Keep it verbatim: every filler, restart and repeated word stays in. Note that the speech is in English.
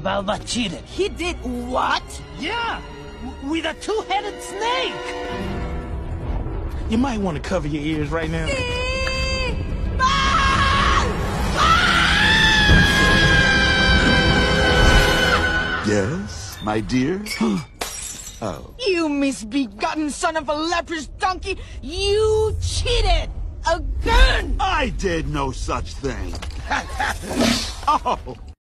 Balba cheated. He did what? Yeah, w- with a two-headed snake. You might want to cover your ears right now. Yes, my dear? Oh. You misbegotten son of a leprous donkey! You cheated! Again! I did no such thing. Oh.